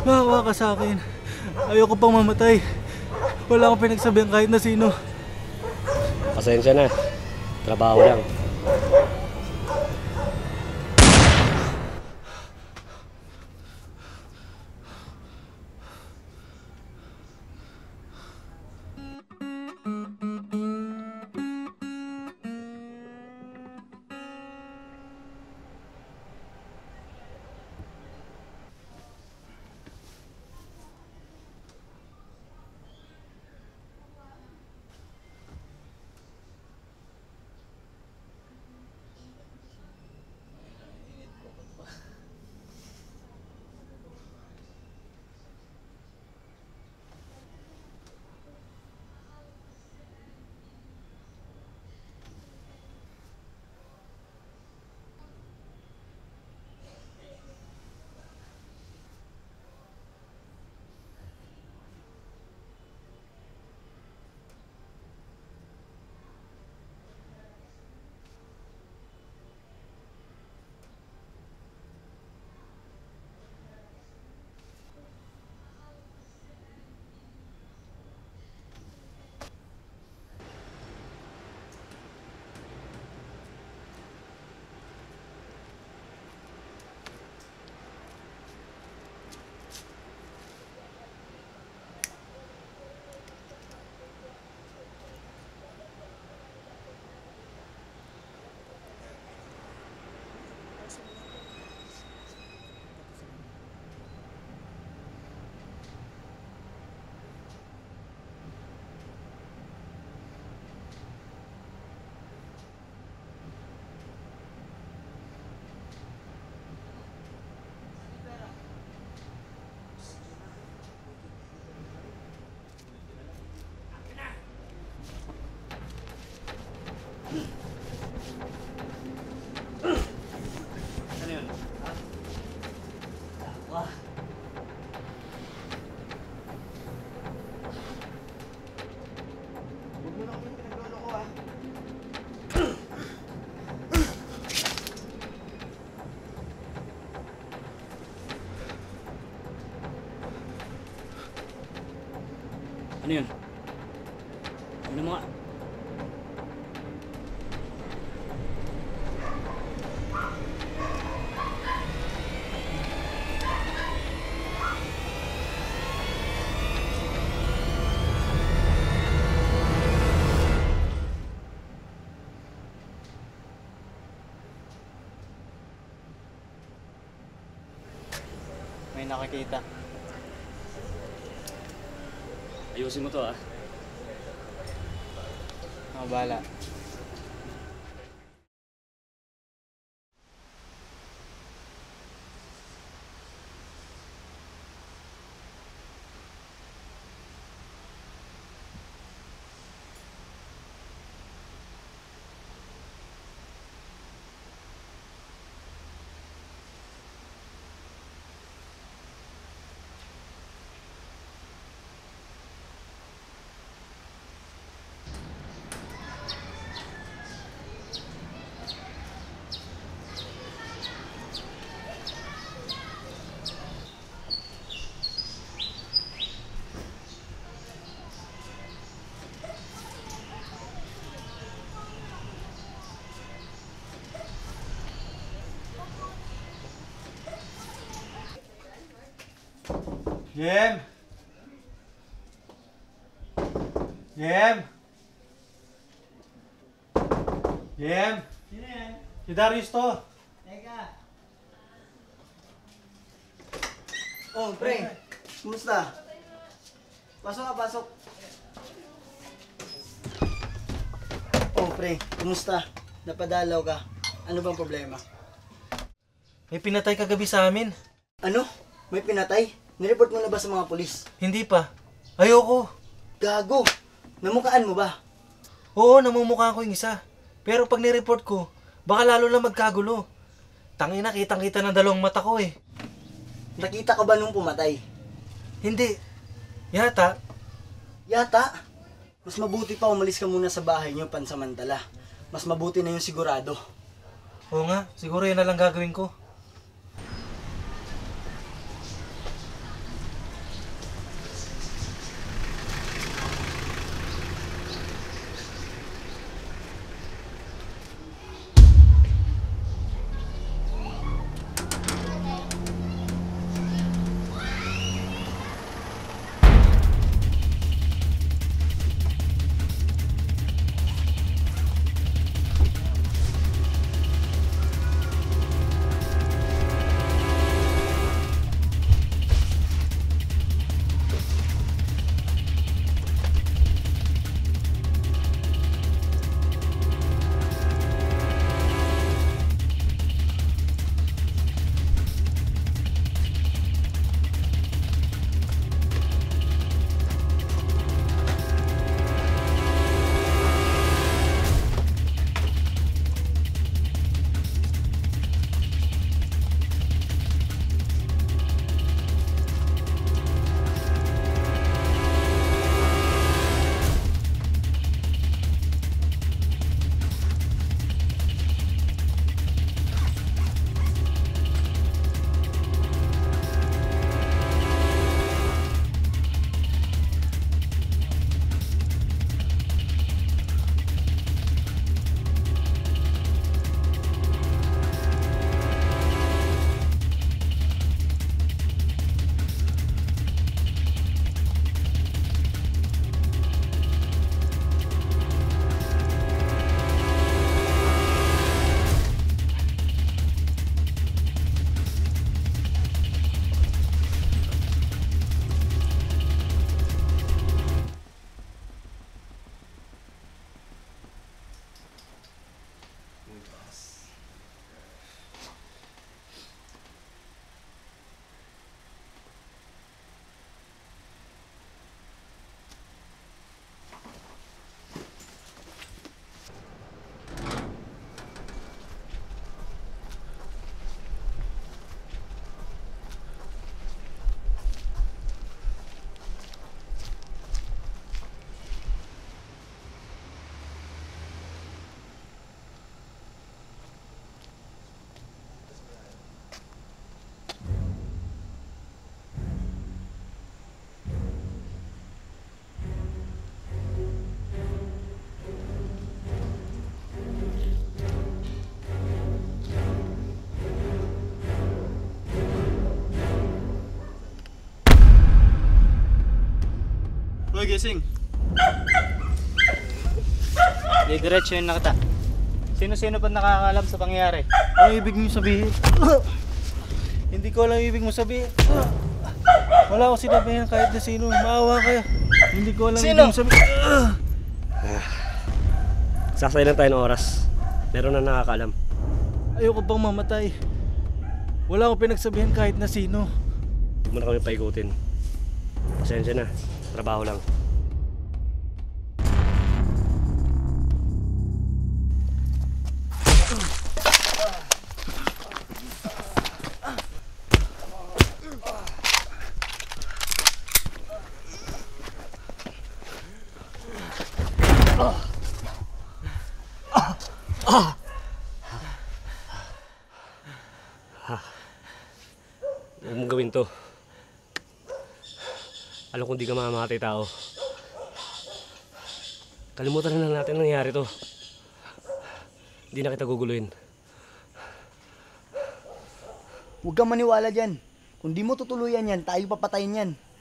Maawa ka sa akin. Ayoko pang mamatay. Wala akong pinagsabihan kahit na sino. Pasensya na. Trabaho lang. Ano yun? Ano mo nga? May nakakita. Ayusin mo to ah. Bahala. Jem! Jem! Jem! Sino yan? Si Darius to. Teka. Oh, pre. Kumusta? Pasok ka, pasok. Oh, pre. Kumusta? Napadalaw ka. Ano bang problema? May pinatay kagabi sa amin. Ano? May pinatay? Nireport mo na ba sa mga pulis? Hindi pa. Ayoko. Gago! Namukaan mo ba? Oo, namumukha ko yung isa. Pero pag nireport ko, baka lalo na magkagulo. Tangina, kitang-kita ng dalawang mata ko eh. Nakita ka ba nung pumatay? Hindi. Yata. Yata. Mas mabuti pa umalis ka muna sa bahay niyo pansamantala. Mas mabuti na yung sigurado. Oo nga, siguro yun na lang gagawin ko. magising. Didiretso yun na kita. Sino-sino pa nakakaalam sa pangyayari? Ano ibig mo sabihin? Hindi ko alam ibig mo sabihin. Wala akong sinabihan kahit na sino. Maawa kayo. Hindi ko alam Sino? ibig mo sabihin. Saksay lang tayo ng oras. Meron na nakakaalam. Ayoko pang mamatay. Wala akong pinagsabihan kahit na sino. Huwag mo na kami paikutin. Pasensya na. Trabaho lang. Huwag mong gawin to. Alam kong di ka mamamatay tao. Kalimutan na lang natin ang nangyari to. Hindi na kita guguluhin. Huwag kang maniwala dyan. Kung di mo tutuluyan yan, tayo papatayin yan.